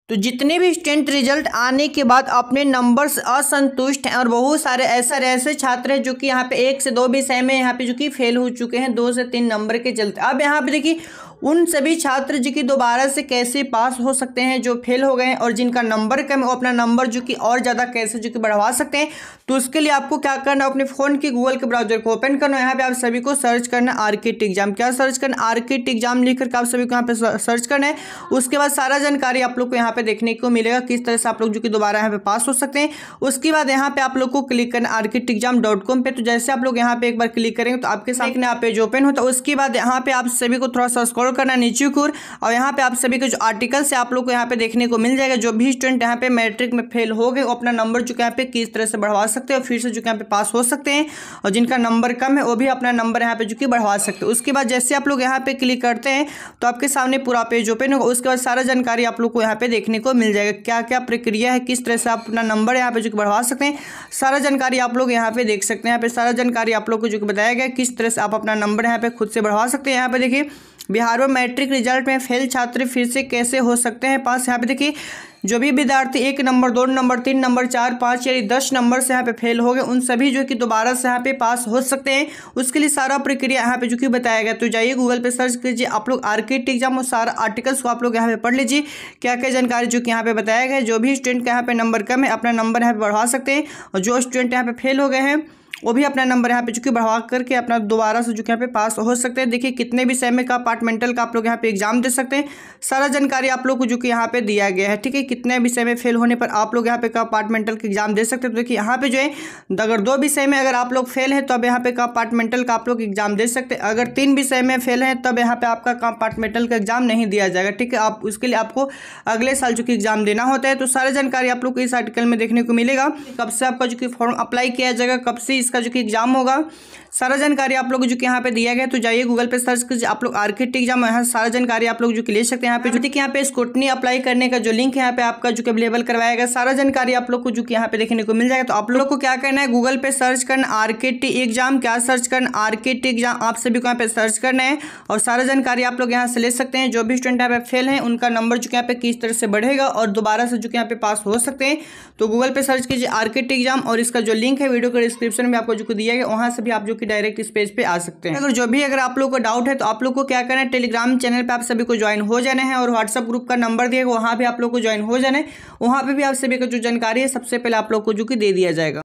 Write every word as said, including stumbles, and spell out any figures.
तो जितने भी स्टूडेंट रिजल्ट आने के बाद अपने नंबर से असंतुष्ट हैं और बहुत सारे ऐसे ऐसे छात्र हैं जो कि यहाँ पे एक से दो विषय में यहाँ पे जो कि फेल हो चुके हैं दो से तीन नंबर के चलते। अब यहाँ पे देखिए उन सभी छात्र जो कि दोबारा से कैसे पास हो सकते हैं जो फेल हो गए हैं और जिनका नंबर कम है वो अपना नंबर जो कि और ज़्यादा कैसे जो कि बढ़वा सकते हैं। तो उसके लिए आपको क्या करना है, अपने फ़ोन की गूगल के ब्राउजर को ओपन करना है। यहाँ पे आप सभी को सर्च करना है आर्किट एग्जाम। क्या सर्च करना, आर्किट एग्जाम लिख करके आप सभी को यहाँ पे सर्च करना है। उसके बाद सारा जानकारी आप लोग को यहाँ पे देखने को मिलेगा किस तरह से आप लोग जो कि दोबारा यहाँ पे पास हो सकते हैं। उसके बाद यहाँ पे आप लोग को क्लिक करना आर्किट एग्जाम डॉट कॉम पे। तो जैसे आप लोग यहाँ पे एक बार क्लिक करेंगे तो आपके सामने यहाँ पेज ओपन होता है। उसके बाद यहाँ पे आप सभी को थोड़ा सा स्क्रॉल करना नीचे की ओर और यहाँ पे आप सभी के जो आर्टिकल्स है आप लोग को यहाँ पे देखने को मिल जाएगा। जो भी स्टूडेंट यहाँ पे मैट्रिक में फेल हो गए वो अपना नंबर जो यहाँ पे किस तरह से बढ़वा सकते हैं और फिर से जो यहाँ पे पास हो सकते हैं, और जिनका नंबर कम है वो भी अपना नंबर यहाँ पे जो कि बढ़वा सकते हैं। उसके बाद जैसे आप लोग यहाँ पे क्लिक करते हैं तो आपके सामने पूरा पेज ओपन होगा। उसके बाद सारा जानकारी आप लोग को यहाँ पे देखने को मिल जाएगा, क्या क्या प्रक्रिया है, किस तरह से आप अपना नंबर यहाँ पे जो कि बढ़वा सकते हैं, सारा जानकारी आप लोग यहाँ पे देख सकते हैं। यहाँ पे सारा जानकारी आप लोग को जो कि बताया गया किस तरह से आप अपना नंबर यहाँ पे खुद से बढ़वा सकते हैं। यहाँ पे देखिए बिहार में मैट्रिक रिजल्ट में फेल छात्र फिर से कैसे हो सकते हैं पास। यहाँ पे देखिए जो भी विद्यार्थी एक नंबर, दो नंबर, तीन नंबर, चार, पाँच यानी दस नंबर से यहाँ पे फेल हो गए उन सभी जो कि दोबारा से यहाँ पे पास हो सकते हैं। उसके लिए सारा प्रक्रिया यहाँ पे जो कि बताया गया। तो जाइए गूगल पे सर्च कीजिए आप लोग आर्किट एग्जाम और सारा आर्टिकल्स को आप लोग यहाँ पे पढ़ लीजिए क्या क्या जानकारी जो कि यहाँ पे बताया गया है। जो भी स्टूडेंट का यहाँ पे नंबर कम है अपना नंबर यहाँ पे बढ़वा सकते हैं, और जो स्टूडेंट यहाँ पे फेल हो गए हैं वो भी अपना नंबर यहाँ पे चूंकि बढ़वा करके अपना दोबारा से जो यहाँ पे पास हो सकते हैं। देखिए कितने भी सेमे का अपार्टमेंटल का आप लोग यहाँ पे एग्जाम दे सकते हैं, सारा जानकारी आप लोग को जो कि यहाँ पे दिया गया है। ठीक है, कितने भी सेमे फेल होने पर आप लोग यहाँ पे का अपार्टमेंटल का एग्जाम दे सकते हैं। तो देखिए यहाँ पे जो है अगर दो विषय में अगर आप लोग फेल है तो अब यहाँ पे का अपार्टमेंटल का आप लोग एग्जाम दे सकते हैं। अगर तीन विषय में फेल है तब यहाँ पे आपका अपार्टमेंटल का एग्जाम नहीं दिया जाएगा। ठीक है, आप उसके लिए आपको अगले साल जो कि एग्जाम देना होता है। तो सारी जानकारी आप लोग को इस आर्टिकल में देखने को मिलेगा, कब से आपका जो कि फॉर्म अप्लाई किया जाएगा, कब से इसका जो कि एग्जाम होगा, सारा जानकारी आप लोग जो कि यहाँ पे दिया गया। तो जाइए गूगल पे सर्च कीजिए आप लोग आर्किट एग्जाम, यहाँ सारा जानकारी आप लोग जो कि ले सकते हैं। यहाँ पे जो कि यहाँ पे स्क्रूटनी अप्लाई करने का जो लिंक है यहाँ पे आपका जो कि अवेलेबल करवाया गया, सारा जानकारी आप लोग को जो कि यहाँ पे देखने को मिल जाएगा। तो आप लोग को क्या करना है, गूगल पे सर्च करना आर्किट एग्जाम। क्या सर्च करना, आर्किट एग्जाम, आप सभी को यहाँ पे सर्च करना है और सारा जानकारी आप लोग यहाँ से ले सकते हैं। जो भी स्टूडेंट यहाँ पे फेल है उनका नंबर जो कि यहाँ पे किस तरह से बढ़ेगा और दोबारा से जो कि यहाँ पे पास हो सकते हैं। तो गूगल पे सर्च कीजिए आर्किट एग्जाम और इसका जो लिंक है वीडियो के डिस्क्रिप्शन में आपको जो दिया गया, वहां से भी आप जो कि डायरेक्ट इस पेज पे आ सकते हैं। अगर जो भी अगर आप लोग को डाउट है तो आप लोग को क्या करना है, टेलीग्राम चैनल पे आप सभी को ज्वाइन हो जाना है और व्हाट्सएप ग्रुप का नंबर दिएगा वहां भी आप लोग को ज्वाइन हो जाना है। वहां पे भी आप सभी का जो जानकारी है सबसे पहले आप लोग को जो कि दे दिया जाएगा।